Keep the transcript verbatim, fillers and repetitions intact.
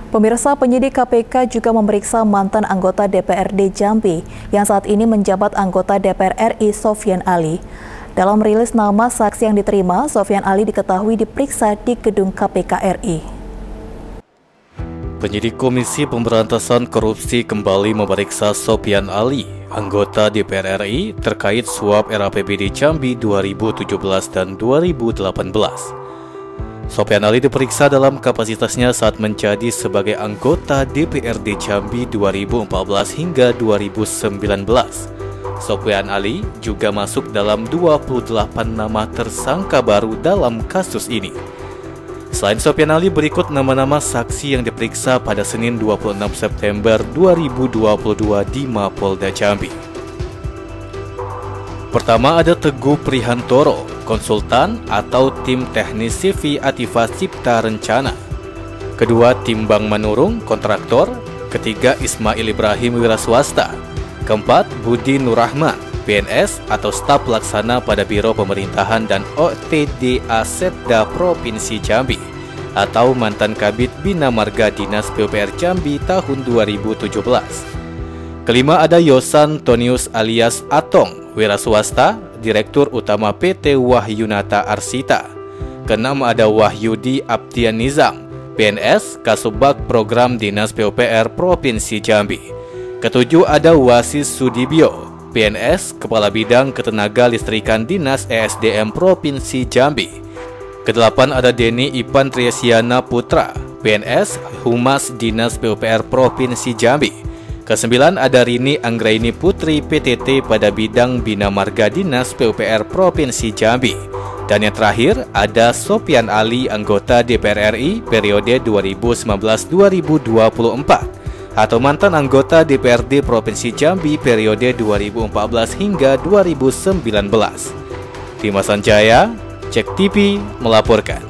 Pemirsa, penyidik K P K juga memeriksa mantan anggota D P R D Jambi yang saat ini menjabat anggota D P R R I Sofyan Ali. Dalam rilis nama saksi yang diterima, Sofyan Ali diketahui diperiksa di gedung K P K R I. Penyidik Komisi Pemberantasan Korupsi kembali memeriksa Sofyan Ali, anggota D P R R I, terkait suap R A P B D Jambi dua ribu tujuh belas dan dua ribu delapan belas. Sofyan Ali diperiksa dalam kapasitasnya saat menjadi sebagai anggota D P R D Jambi dua ribu empat belas hingga dua ribu sembilan belas. Sofyan Ali juga masuk dalam dua puluh delapan nama tersangka baru dalam kasus ini. Selain Sofyan Ali, berikut nama-nama saksi yang diperiksa pada Senin dua puluh enam September dua ribu dua puluh dua di Mapolda Jambi. Pertama ada Teguh Prihantoro, konsultan atau tim teknis C V Ativa Cipta Rencana. Kedua, Timbang Manurung, kontraktor. Ketiga, Ismail Ibrahim, wira swasta. Keempat, Budi Nurrahman, P N S atau staf pelaksana pada Biro Pemerintahan dan O T D A Setda Provinsi Jambi atau mantan Kabid Bina Marga Dinas P U P R Jambi tahun dua ribu tujuh belas. Kelima ada Yosan Tonius alias Atong, wira swasta, Direktur Utama P T Wahyunata Arsita. Keenam ada Wahyudi Abdian Nizam, P N S, Kasubag Program Dinas P U P R Provinsi Jambi. Ketujuh ada Wasis Sudibyo, P N S, Kepala Bidang Ketenaga Listrikan Dinas E S D M Provinsi Jambi. Kedelapan ada Deni Ipan Triasiana Putra, P N S, Humas Dinas P U P R Provinsi Jambi. Kesembilan ada Rini Anggraini Putri P T T pada bidang Bina Marga Dinas P U P R Provinsi Jambi. Dan yang terakhir ada Sofyan Ali, anggota D P R R I periode dua ribu sembilan belas sampai dua ribu dua puluh empat atau mantan anggota D P R D Provinsi Jambi periode dua ribu empat belas hingga dua ribu sembilan belas. Dimas Sanjaya, Cek T V melaporkan.